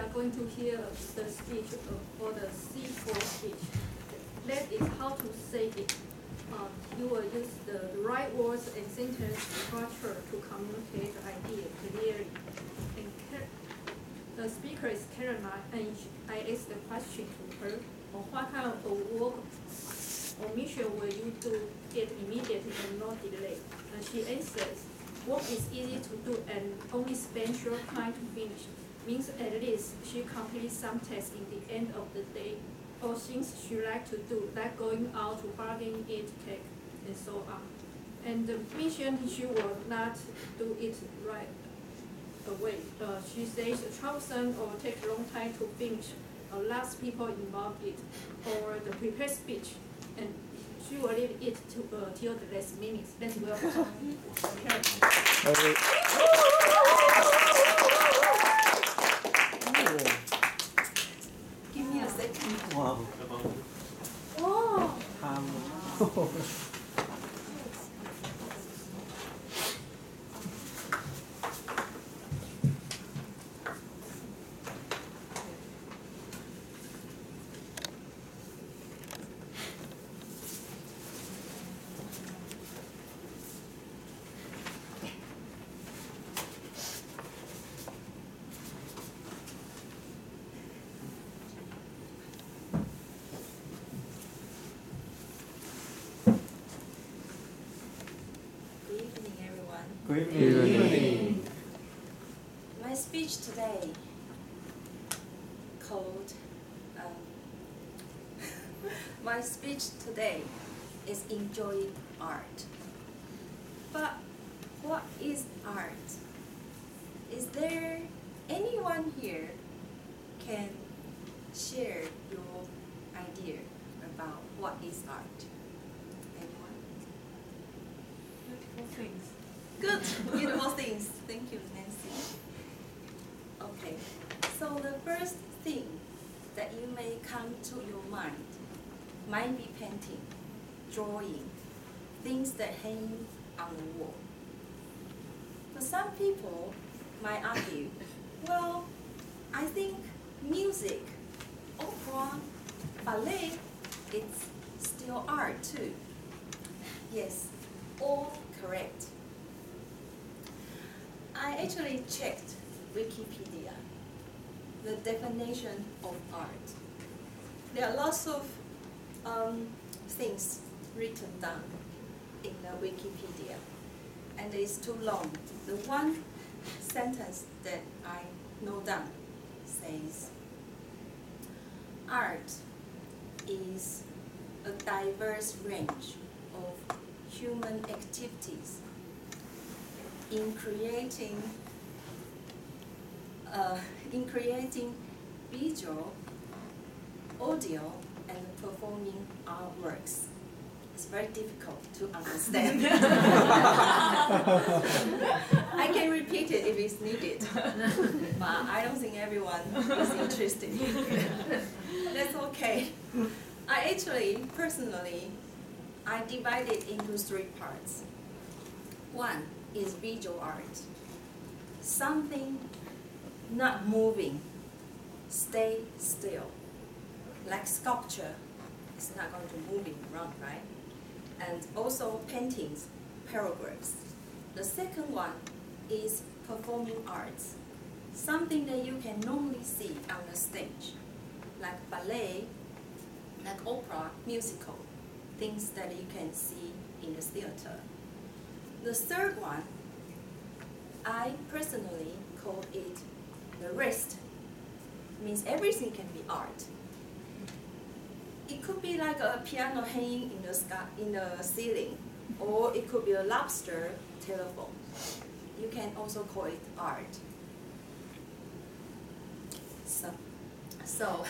are going to hear the speech for the C4 speech. That is how to say it. You will use the right words and sentence structure to communicate the idea clearly. And the speaker is Caroline, and I asked the question to her, what kind of work or mission will you do it immediately and not delay? And she answers, work is easy to do and only spend short time to finish. Means at least she completes some tasks in the end of the day, or things she likes to do, like going out to bargain, eat cake, and so on. And the mission, she will not do it right away. She says troublesome or take a long time to finish. Lots of people involved it, or the prepared speech, and she will leave it to till the last minutes. Let's welcome. Give me a second. Wow. Oh. Good evening. My speech today called my speech today is enjoy art. But what is art? Is there anyone here can share your idea about what is art? Anyone? Beautiful things. Good, beautiful things. Thank you, Nancy. Okay, so the first thing that you may come to your mind might be painting, drawing, things that hang on the wall. But some people might argue, well, I think music, opera, ballet, it's still art too. Yes, all correct. I actually checked Wikipedia, the definition of art. There are lots of things written down in the Wikipedia, and it's too long. The one sentence that I know down says, art is a diverse range of human activities in creating visual, audio, and performing artworks. It's very difficult to understand. I can repeat it if it's needed, but I don't think everyone is interested. That's okay. Personally, I divide it into 3 parts. One is visual art. Something not moving, stay still. Like sculpture, it's not going to move around, right? And also paintings, paragraphs. The second one is performing arts. Something that you can normally see on the stage, like ballet, like opera, musical, things that you can see in the theater. The third one, I personally call it the rest. Means everything can be art. It could be like a piano hanging in the sky, in the ceiling, or it could be a lobster telephone. You can also call it art. So,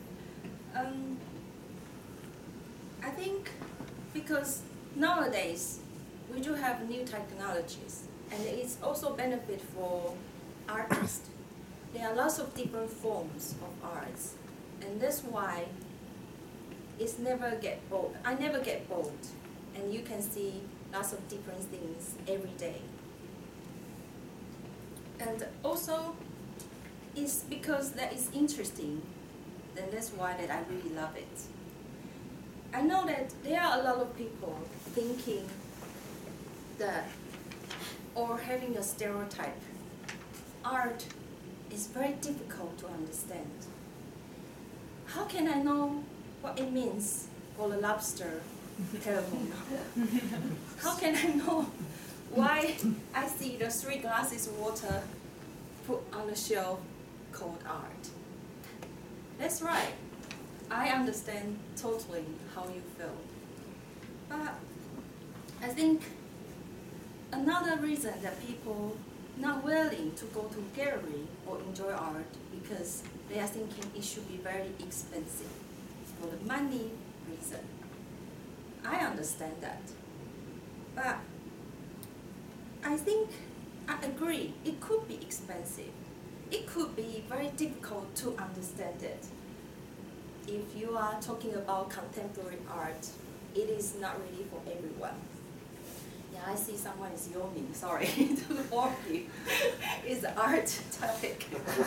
I think because nowadays we do have new technologies, and it's also benefit for artists. There are lots of different forms of arts, and that's why it's never get bored. I never get bored, and you can see lots of different things every day. And also, it's because that is interesting, then that's why that I really love it. I know that there are a lot of people thinking that, or having a stereotype, art is very difficult to understand. How can I know what it means for the lobster parable? How can I know why I see the 3 glasses of water put on the shelf called art? That's right. I understand totally how you feel. But I think another reason that people not willing to go to gallery or enjoy art because they are thinking it should be very expensive for the money reason. I understand that. But I think I agree, it could be expensive. It could be very difficult to understand it. If you are talking about contemporary art, it is not really for everyone. Yeah, I see someone is yawning, sorry to warn you. It's an art topic.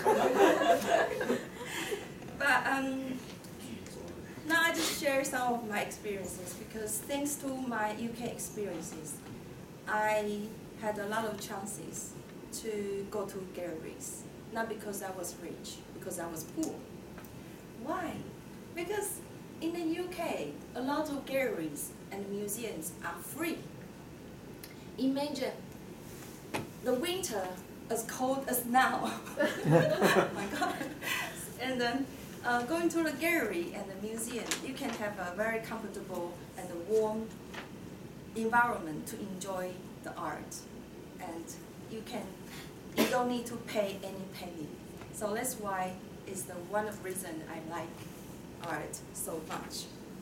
But now I just share some of my experiences because thanks to my UK experiences, I had a lot of chances to go to galleries. Not because I was rich, because I was poor. Why? Because in the UK, a lot of galleries and museums are free. Imagine the winter as cold as now. Oh my God. And then going to the gallery and the museum, you can have a very comfortable and a warm environment to enjoy the art. And you don't need to pay any penny. So that's why it's the one of the reasons I like art so much.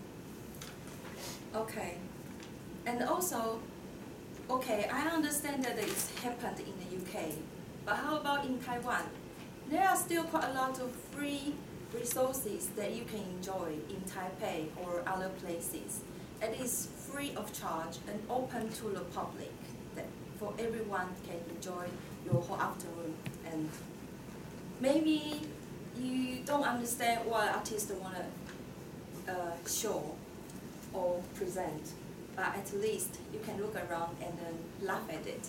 Okay. And also, okay, I understand that it's happened in the UK, but how about in Taiwan? There are still quite a lot of free resources that you can enjoy in Taipei or other places. It is free of charge and open to the public, that for everyone can enjoy your whole afternoon. And maybe you don't understand what artists want to show or present, but at least you can look around and then laugh at it.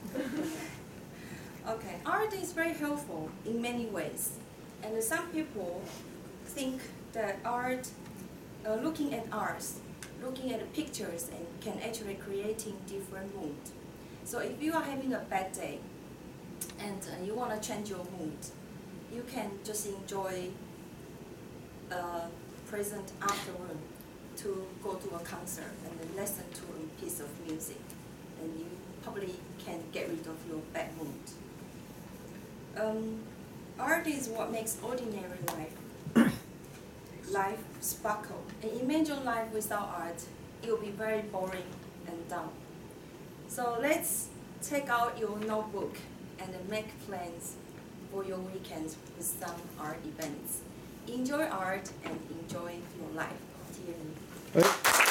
Okay, art is very helpful in many ways, and some people think that art, looking at the pictures, and can actually creating different mood. So if you are having a bad day and you want to change your mood, you can just enjoy a present afternoon to go to a concert and then listen to a piece of music, and you probably can get rid of your bad mood. Art is what makes ordinary life sparkle. And imagine life without art, it will be very boring and dull. So let's take out your notebook and then make plans for your weekends with some art events. Enjoy art and enjoy your life. Dearly.